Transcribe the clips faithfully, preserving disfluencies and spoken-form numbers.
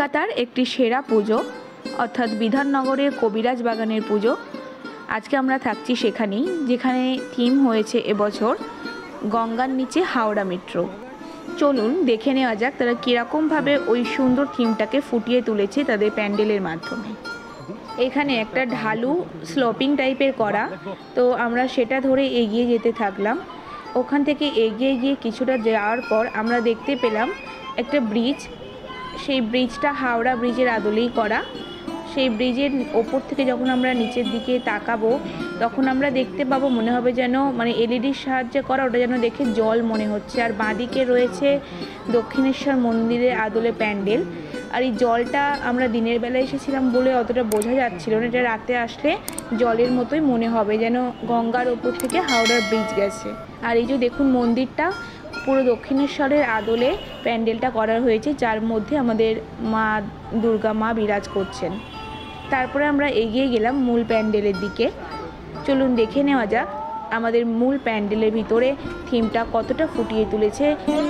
কলকাতার একটি সেরা পুজো অর্থাৎ বিধাননগরের কবিরাজ বাগানের পুজো। আজকে আমরা থাকছি সেখানেই, যেখানে থিম হয়েছে এবছর গঙ্গার নিচে হাওড়া মেট্রো। চলুন দেখে নেওয়া যাক তারা কীরকমভাবে ওই সুন্দর থিমটাকে ফুটিয়ে তুলেছে তাদের প্যান্ডেলের মাধ্যমে। এখানে একটা ঢালু স্লোপিং টাইপের করা, তো আমরা সেটা ধরে এগিয়ে যেতে থাকলাম। ওখান থেকে এগিয়ে গিয়ে কিছুটা যাওয়ার পর আমরা দেখতে পেলাম একটা ব্রিজ। সেই ব্রিজটা হাওড়া ব্রিজের আদলেই করা। সেই ব্রিজের ওপর থেকে যখন আমরা নিচের দিকে তাকাবো তখন আমরা দেখতে পাবো মনে হবে যেন মানে এলইডির সাহায্যে করা, ওটা যেন দেখে জল মনে হচ্ছে। আর বাঁদিকে রয়েছে দক্ষিণেশ্বর মন্দিরের আদলে প্যান্ডেল। আর এই জলটা আমরা দিনের বেলায় এসেছিলাম বলে অতটা বোঝা যাচ্ছিল না, এটা রাতে আসলে জলের মতোই মনে হবে যেন গঙ্গার ওপর থেকে হাওড়ার ব্রিজ গেছে। আর এই যে দেখুন মন্দিরটা পুরো দক্ষিণেশ্বরের আদলে প্যান্ডেলটা করা হয়েছে, যার মধ্যে আমাদের মা দুর্গা মা বিরাজ করছেন। তারপরে আমরা এগিয়ে গেলাম মূল প্যান্ডেলের দিকে। চলুন দেখে নেওয়া যাক আমাদের মূল প্যান্ডেলের ভিতরে থিমটা কতটা ফুটিয়ে তুলেছে।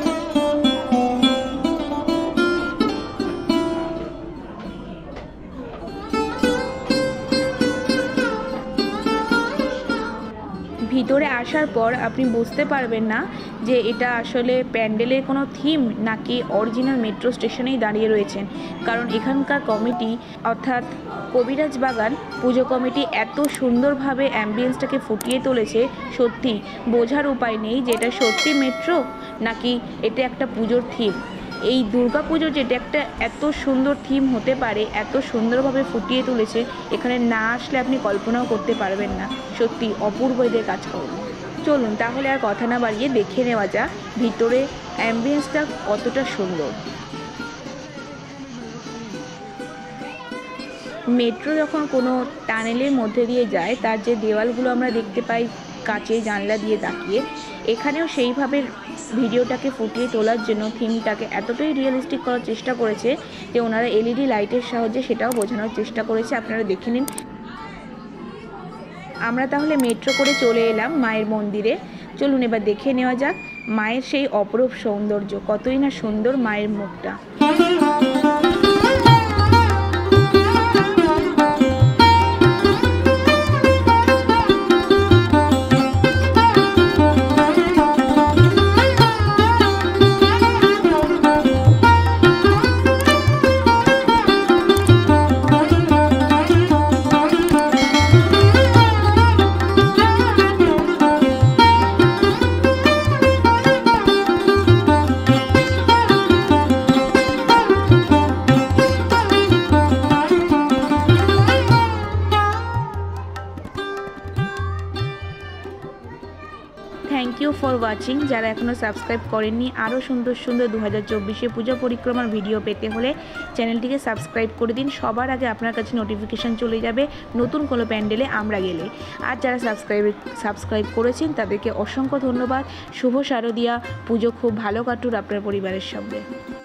ভিতরে আসার পর আপনি বুঝতে পারবেন না যে এটা আসলে প্যান্ডেলের কোনো থিম নাকি অরিজিনাল মেট্রো স্টেশনেই দাঁড়িয়ে রয়েছেন, কারণ এখানকার কমিটি অর্থাৎ কবিরাজ বাগান পুজো কমিটি এত সুন্দরভাবে অ্যাম্বিয়েন্সটাকে ফুটিয়ে তুলেছে, সত্যি বোঝার উপায় নেই যে এটা সত্যি মেট্রো নাকি এটা একটা পুজোর থিম। এই দুর্গা পুজো যেটা একটা এত সুন্দর থিম হতে পারে, এত সুন্দরভাবে ফুটিয়ে তুলেছে, এখানে না আসলে আপনি কল্পনাও করতে পারবেন না। সত্যি অপূর্ব এদের কাজ করুন। চলুন তাহলে আর কথা না বাড়িয়ে দেখে নেওয়া যাক ভিতরে অ্যাম্বিয়েন্সটা কতটা সুন্দর। মেট্রো যখন কোনো টানেলের মধ্যে দিয়ে যায়, তার যে দেওয়ালগুলো আমরা দেখতে পাই কাঁচের জানলা দিয়ে তাকিয়ে, এখানেও সেইভাবে ভিডিওটাকে ফুটিয়ে তোলার জন্য থিমটাকে এতটাই রিয়েলিস্টিক করার চেষ্টা করেছে যে ওনারা এলইডি লাইটের সাহায্যে সেটাও বোঝানোর চেষ্টা করেছে। আপনারা দেখে নিন। আমরা তাহলে মেট্রো করে চলে এলাম মায়ের মন্দিরে। চলুন এবার দেখে নেওয়া যাক মায়ের সেই অপরূপ সৌন্দর্য, কতই না সুন্দর মায়ের মুখটা। Thank you for watching. যারা এখনও সাবস্ক্রাইব করেননি, আরও সুন্দর সুন্দর দু হাজার চব্বিশে পূজা পরিক্রমার ভিডিও পেতে হলে চ্যানেলটিকে সাবস্ক্রাইব করে দিন। সবার আগে আপনার কাছে নোটিফিকেশান চলে যাবে নতুন কোনো প্যান্ডেলে আমরা গেলে। আর যারা সাবস্ক্রাইব সাবস্ক্রাইব করেছেন তাদেরকে অসংখ্য ধন্যবাদ। শুভ শারদীয়া, পুজো খুব ভালো কাটুক আপনার পরিবারের সঙ্গে।